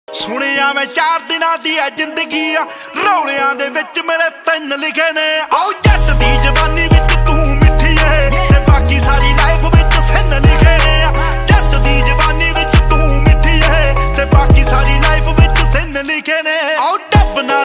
ਸੁਣਿਆ ਮੈਂ 4 ਦਿਨਾਂ ਦੀ ਐ ਜ਼ਿੰਦਗੀ ਆ, ਰੌਲਿਆਂ ਦੇ ਵਿੱਚ ਮੇਰੇ 3 ਲਿਖੇ ਨੇ।